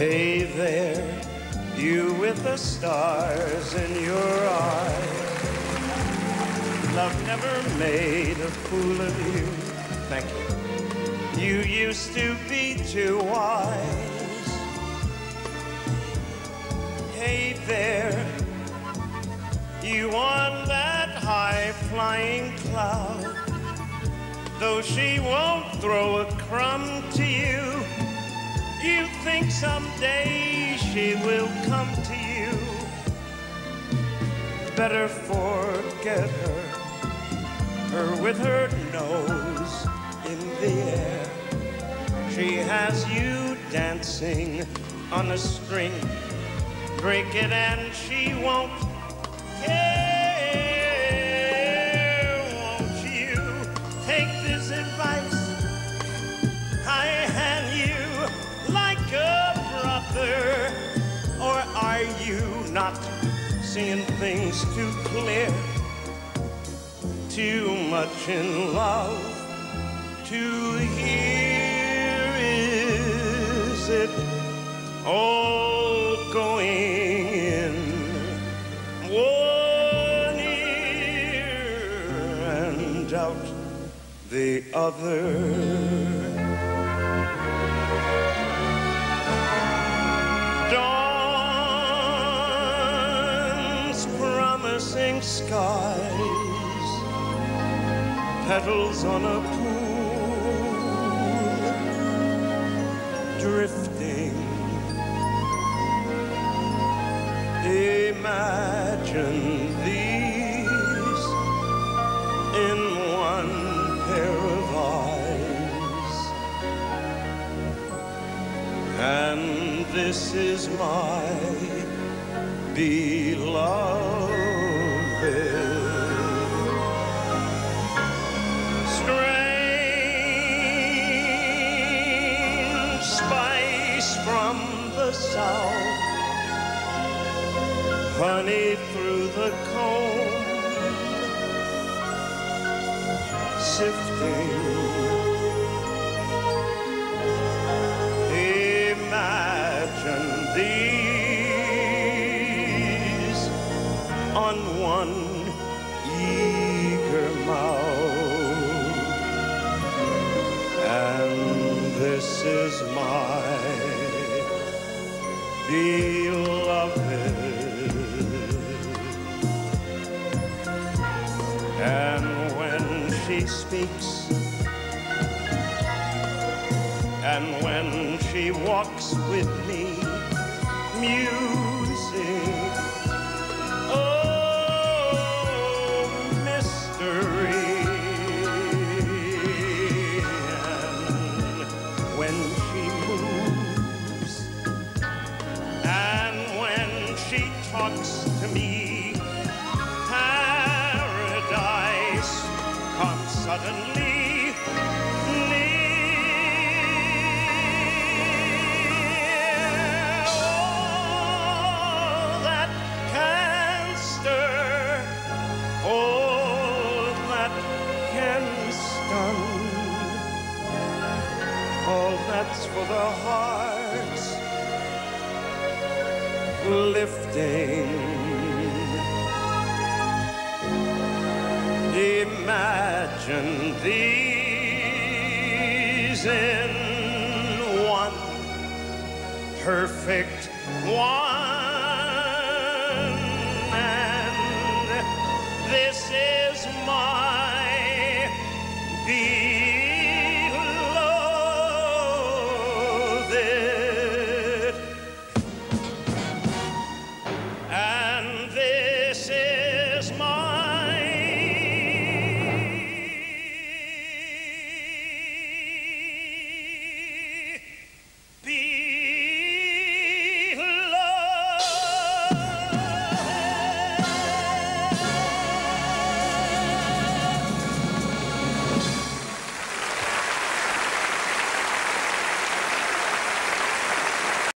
Hey there, you with the stars in your eyes. Love never made a fool of you. Thank you. You used to be too wise. Hey there, you on that high-flying cloud. Though she won't throw a crumb to you, you think someday she will come to you. Better forget her with her nose in the air. She has you dancing on a string. Break it and she won't care. Won't you take this advice I hand you like a brother? Or are you not seeing things too clear? Too much in love to hear? Is it all going in one ear and out the other? Dawn's promising skies, petals on a pool, drifting. Imagine these in one pair of eyes. And this is my beloved. Strange spice from the south, honey through the comb, sifting. Imagine these on one eager mouth. And this is my beloved. And when she speaks, and when she walks with me, musing, oh, mystery. And when she moves, and when she talks to me, paradise comes suddenly near. All that can stir, all that can stun, all that's for the heart's lifting. Imagine these in one perfect